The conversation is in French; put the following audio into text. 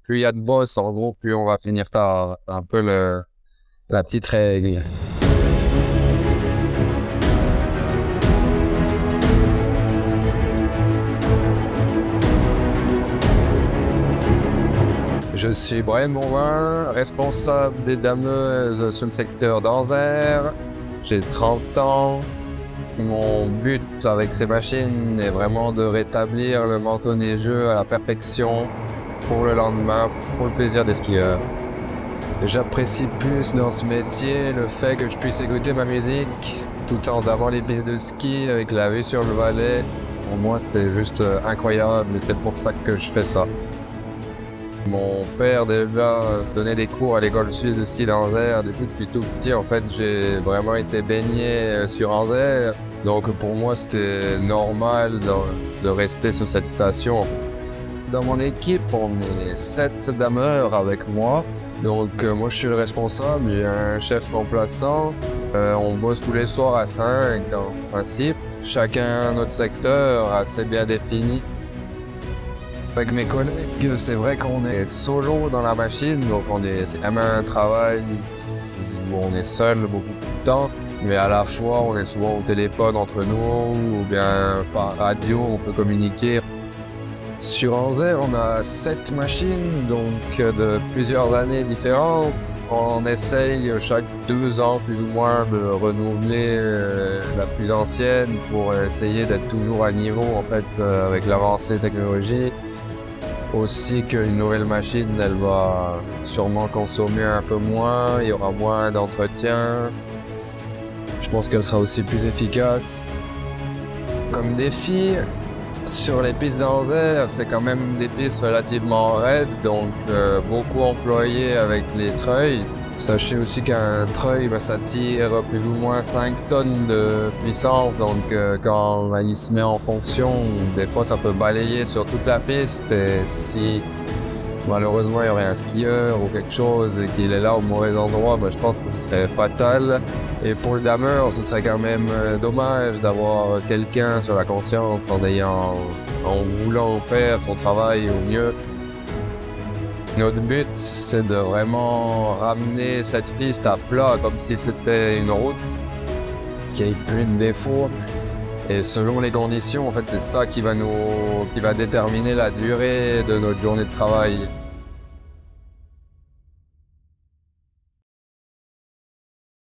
plus il y a de boss, en gros, plus on va finir tard. C'est un peu la petite règle. Je suis Brian Bourvin, responsable des dameuses sur le secteur d'Anzère. J'ai 30 ans. Mon but avec ces machines est vraiment de rétablir le manteau neigeux à la perfection pour le lendemain, pour le plaisir des skieurs. J'apprécie plus dans ce métier le fait que je puisse écouter ma musique tout en davant les pistes de ski avec la vue sur le Valais. Pour moi, c'est juste incroyable et c'est pour ça que je fais ça. Mon père déjà donnait des cours à l'école suisse de ski d'Anzère. Depuis tout petit, en fait, j'ai vraiment été baigné sur Anzère. Donc pour moi, c'était normal de rester sur cette station. Dans mon équipe, on est 7 dameurs avec moi. Donc moi, je suis le responsable. J'ai un chef remplaçant. On bosse tous les soirs à 5 en principe. Chacun notre secteur assez bien défini. Avec mes collègues, c'est vrai qu'on est solo dans la machine, donc c'est quand même un travail où on est seul beaucoup de temps, mais à la fois on est souvent au téléphone entre nous ou bien par radio on peut communiquer. Sur Anzère, on a 7 machines, donc de plusieurs années différentes. On essaye chaque 2 ans plus ou moins de renouveler la plus ancienne pour essayer d'être toujours à niveau en fait avec l'avancée technologique. Aussi qu'une nouvelle machine, elle va sûrement consommer un peu moins, il y aura moins d'entretien. Je pense qu'elle sera aussi plus efficace. Comme défi, sur les pistes d'Anzère, c'est quand même des pistes relativement raides, donc beaucoup employées avec les treuils. Sachez aussi qu'un treuil, ça tire plus ou moins 5 tonnes de puissance, donc quand il se met en fonction, des fois ça peut balayer sur toute la piste et si malheureusement il y aurait un skieur ou quelque chose et qu'il est là au mauvais endroit, je pense que ce serait fatal. Et pour le dameur, ce serait quand même dommage d'avoir quelqu'un sur la conscience en voulant faire son travail au mieux. Notre but, c'est de vraiment ramener cette piste à plat comme si c'était une route qui ait plus de défauts. Et selon les conditions, en fait, c'est ça qui va déterminer la durée de notre journée de travail.